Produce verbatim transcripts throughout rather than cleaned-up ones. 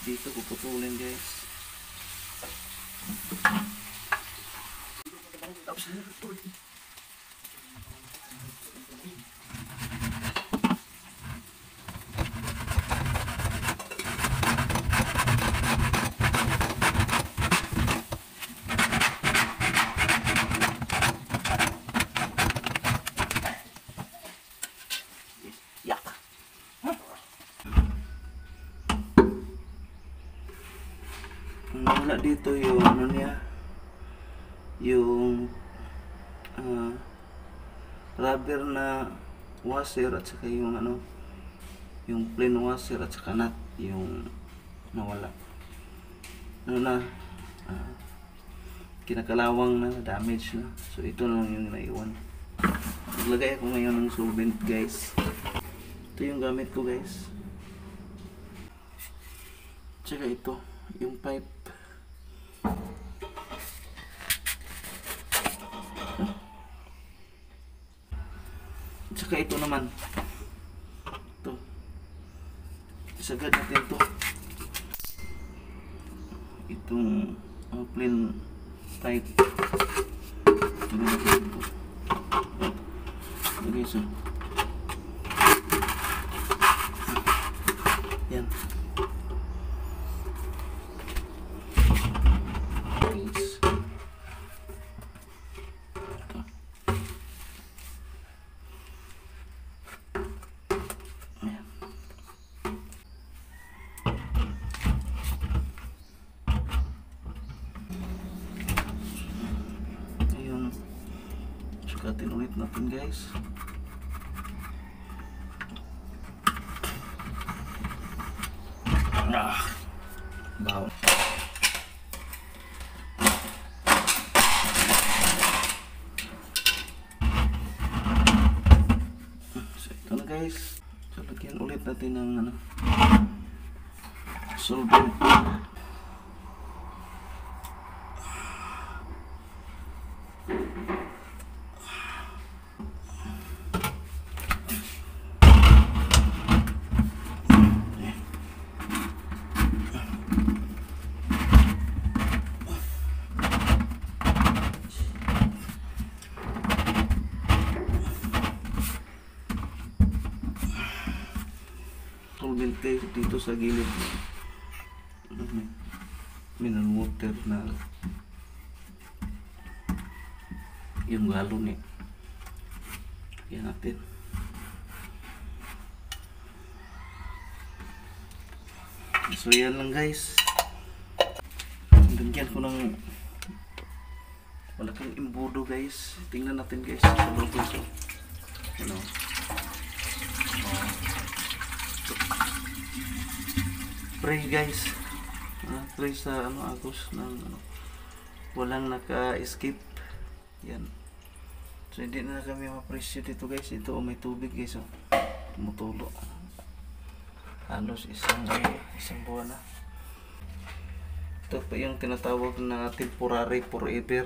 dito puputulin guys. Wala dito yung ano niya, yung uh, rubber na washer at saka yung ano, yung plain washer at saka nut yung nawala. Ano na, uh, kinakalawang na, damage na. So ito na lang yung naiwan. Naglagay ako ngayon ng solvent guys. Ito yung gamit ko guys. Tsaka ito yung pipe. Tsaka ito naman. Ito. Isagad natin ito. Itong uh, plain pipe. Ito natin ito. Okay, so. Yan. Sukatin ulit natin guys. Ah, baho. So ito na guys. So lagyan ulit natin ng ano, solvent. Solvent dito sa gilid. Mineral water na yung galon eh. Yan natin. So yan lang guys. Lagyan ko ng malaking imbudo guys. Tingnan natin guys sa loob ito. Ano? Pray guys. Uh, pray sa ano agos ng ano. Walang naka-escape. Yan. So hindi na kami ma-presyo dito guys. Ito oh, may tubig guys oh. Tumutulo. Halos isang eh, isang buwan na. Ito pa yung tinatawag na temporary forever.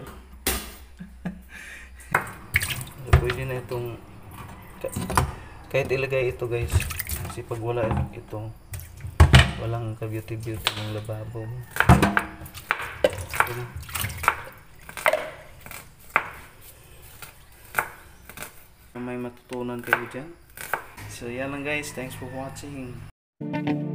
Pwede na itong kahit ilagay ito guys. Kasi pag wala itong walang ka-beauty-beauty ng lababo mo. May matutunan kayo dyan. So yan lang guys. Thanks for watching.